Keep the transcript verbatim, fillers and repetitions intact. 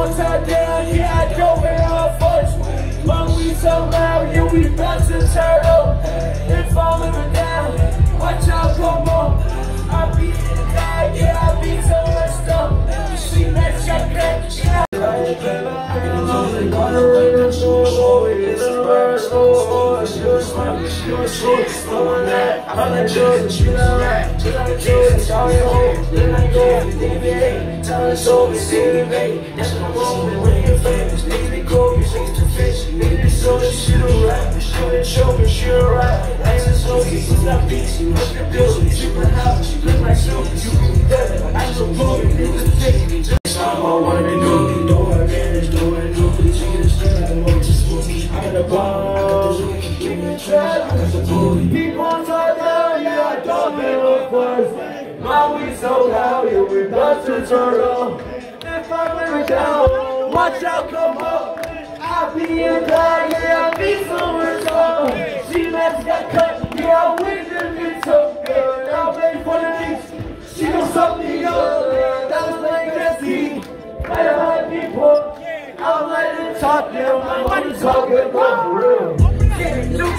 all tied down, yeah, I don't wear all first. But we so loud, yeah, we bout to turn up. If I'm living down, watch out, come on. I be in the bag, yeah, I be so much stuff. You see that shot crack, yeah. I'm like Jordan, you know right. Just like Jordan, all your hoes. Then I go to D V A. Tell us over, see the baby. That's what I'm rolling when you're famous. Niggas be cold, you sings to fish. Niggas be so that shit alright. Show that show me, shit alright. I ain't so easy, it's not peace. You look at bills, you shoot my house. You look like Snoopy, you be dead. I'm so cool, you niggas fake. Just time I wanted to do. Don't have advantage, don't have no police. You get a straight like a motor spooky. I got a bomb, I got the zoom. Give me a trap, I got the booty. Keep on tight down, yeah, I don't get no first. Now we so loud, yeah, we about to turn up. If I'm living down, watch out, come up. I be in bag, yeah, I be somewhere tough. She left got cut, yeah, I win them get tough. Now I'm ready for the beats. She gon' suck me up, that was like Jesse. I don't like people, I don't like to talk, yeah, I'm only talking about for real.